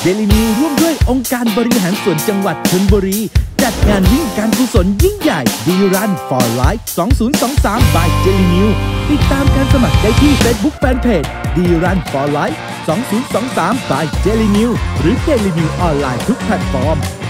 Daily New ร่วมด้วยองค์การบริหารส่วนจังหวัดชลบุรีจัดงานวิ่งการกุศลยิ่งใหญ่ D Run for Life 2023 by Daily New ติดตามการสมัครได้ที่ Facebook Fanpage D Run for Life 2023 by Daily New หรือ Daily New ออนไลน์ทุกแพลตฟอร์ม